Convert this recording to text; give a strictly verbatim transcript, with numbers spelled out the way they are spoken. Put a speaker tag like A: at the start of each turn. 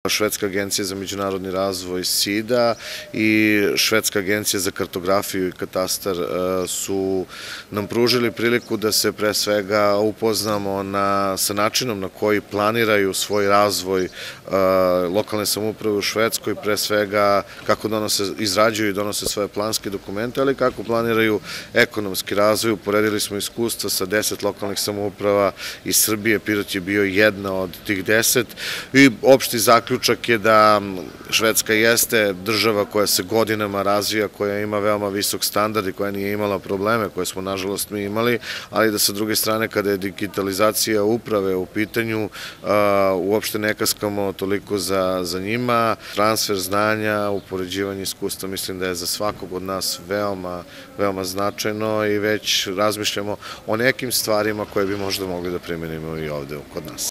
A: Švedska agencija za međunarodni razvoj SIDA i Švedska agencija za kartografiju i katastar su nam pružili priliku da se pre svega upoznamo na, sa načinom na koji planiraju svoj razvoj lokalne samouprave u Švedskoj, pre svega kako donose, izrađuju i donose svoje planske dokumente, ali kako planiraju ekonomski razvoj. Uporedili smo iskustva sa deset lokalnih samouprava iz Srbije, Pirot je bio jedna od tih deset i opšti zaključak je da Švedska jeste država koja se godinama razvija, koja ima veoma visok standard i koja nije imala probleme koje smo nažalost mi imali, ali da sa druge strane kada je digitalizacija uprave u pitanju uopšte ne kaskamo toliko za, za njima. Transfer znanja, upoređivanje iskustva mislim da je za svakog od nas veoma, veoma značajno i već razmišljamo o nekim stvarima koje bi možda mogli da primenimo i ovde kod nas.